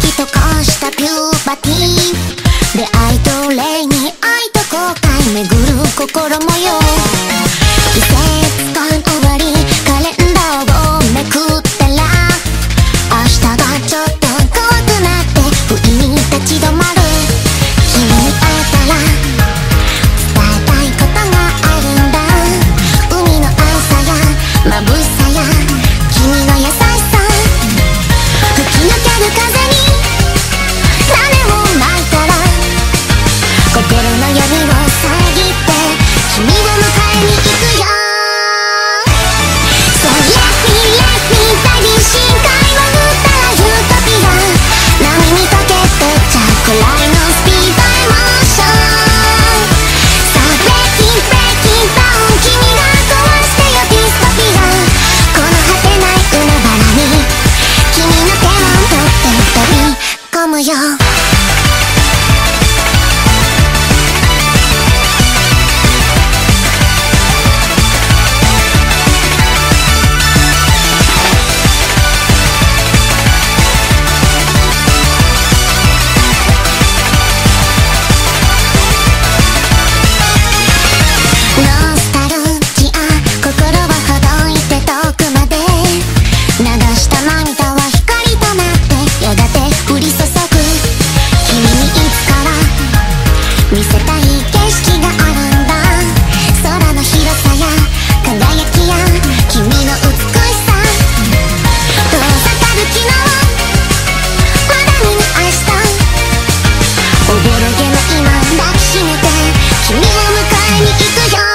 きとこしたピューバティー、出会いと恋に愛と後悔巡る心模様、季節感終わりカレンダーをめくったら明日がちょっと怖くなって不意に立ち止まる。君に会えたら伝えたいことがあるんだ。海の青さや眩しさや君の優しさ、吹き抜ける風に種をまいたら心の闇を遮って君を迎えに行くよ。 So let me baby 深海を振ったらユートピア、波に溶けてちゃうくらいのスピードエモーション。 So breaking down 君が壊してよディストピア、この果てない海原に君の手を取って飛び込むよ。ノスタルジア心をほどいて遠くまで流した涙は光となってやがて降り注ぐ。君にいつから見せたい景色があるんだ。空の広さや輝きや君の美しさ、遠ざかる昨日まだ見ぬ明日、おぼろげの今抱きしめて君を迎えに行くよ。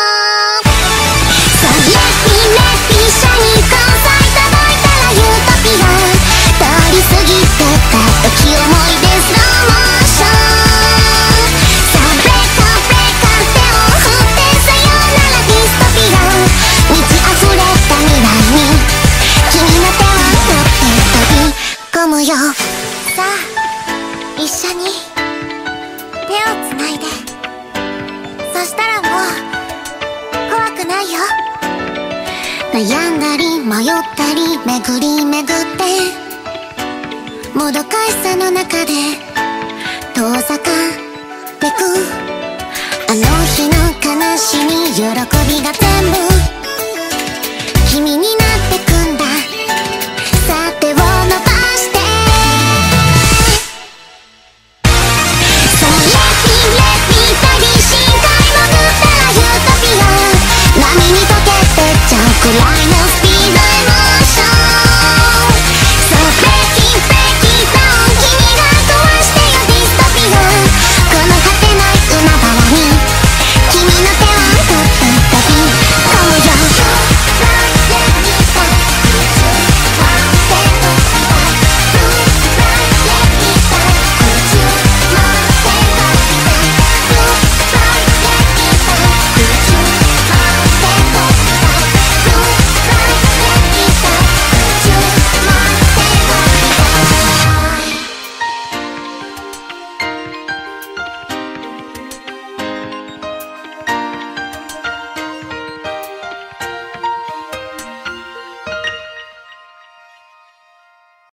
So let me 一緒に交際届いたらユートピア、通り過ぎてた時思い出スローモーション。 So break up 手を振ってさよならディストピア、満ち溢れた未来に君の手を取って飛び込むよ。さあ一緒に手をつないで、そしたらもう怖くないよ。悩んだり迷ったり巡り巡ってもどかしさの中で遠ざかってく、あの日の悲しみ喜びが全部君にな